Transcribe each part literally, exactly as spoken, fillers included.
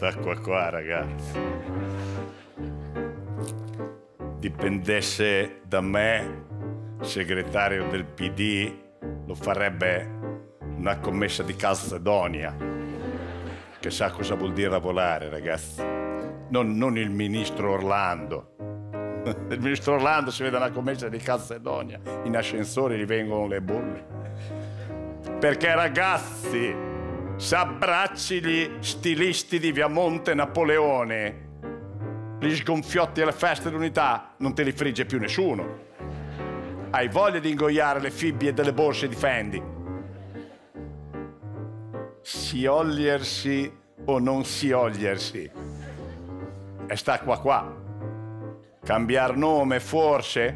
sta qua qua, ragazzi. Dipendesse da me, segretario del P D, lo farebbe una commessa di Calcedonia, che sa cosa vuol dire volare, ragazzi. Non, non il ministro Orlando. Il ministro Orlando si vede una commessa di Calcedonia, in ascensore gli vengono le bolle. Perché, ragazzi, se abbracci gli stilisti di Viamonte Napoleone, gli sgonfiotti alle feste d'unità, non te li frigge più nessuno. Hai voglia di ingoiare le fibbie delle borse di Fendi? Sciogliersi o non sciogliersi? E sta qua qua. Cambiar nome, forse?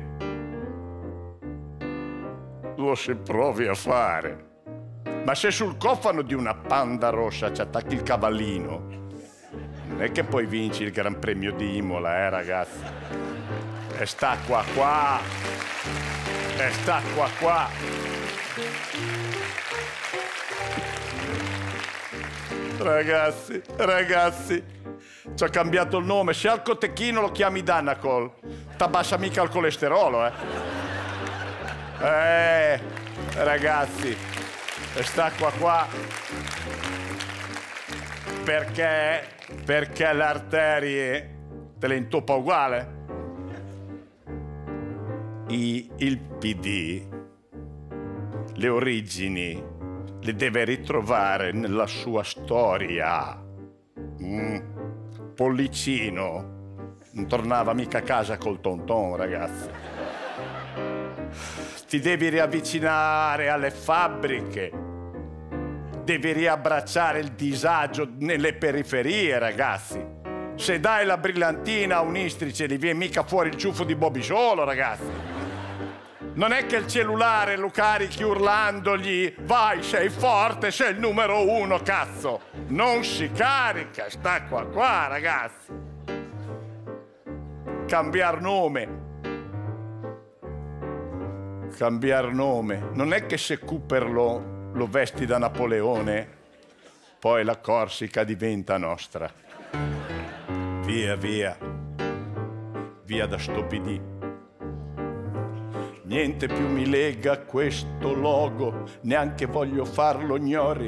Lo si provi a fare. Ma se sul cofano di una Panda rossa ci attacchi il cavallino, non è che poi vinci il Gran Premio di Imola, eh, ragazzi? E sta qua qua. E sta qua qua. Ragazzi, ragazzi, ci ho cambiato il nome. Se al cotechino lo chiami Danacol, t'abbassa mica il colesterolo, eh? Eh, ragazzi, e sta qua qua. Perché? Perché le arterie te le intoppa uguale. I, il P D, le origini, le deve ritrovare nella sua storia. Mm. Pollicino non tornava mica a casa col tonton, ragazzi. Ti devi riavvicinare alle fabbriche, devi riabbracciare il disagio nelle periferie, ragazzi. Se dai la brillantina a un istrice, gli viene mica fuori il ciuffo di Bobisolo, ragazzi. Non è che il cellulare lo carichi urlandogli vai, sei forte, sei il numero uno, cazzo. Non si carica, sta qua qua, ragazzi. Cambiar nome. Cambiar nome. Non è che se Cooper lo, lo vesti da Napoleone, poi la Corsica diventa nostra. Via, via. Via da sto P D. Niente più mi lega a questo logo, neanche voglio farlo gnori.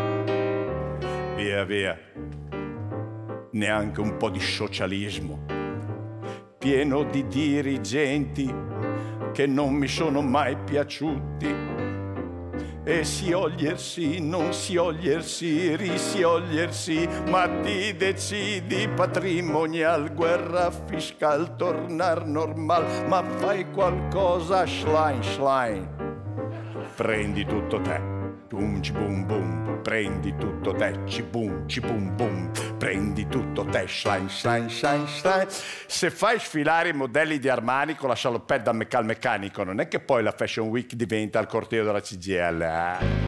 Via, via. Neanche un po' di socialismo. Pieno di dirigenti che non mi sono mai piaciuti. E sciogliersi, non sciogliersi, risciogliersi, ma ti decidi patrimonial, guerra fiscal, tornar normal, ma fai qualcosa, schlein, schlein. Prendi tutto te, boom, boom, boom, prendi tutto te, cibum, cibum, boom, prendi tutto te, schlein, schlein, schlein, schlein. Se fai sfilare i modelli di Armani con la saloppetta al meccanico, non è che poi la Fashion Week diventa il corteo della C G I L, eh?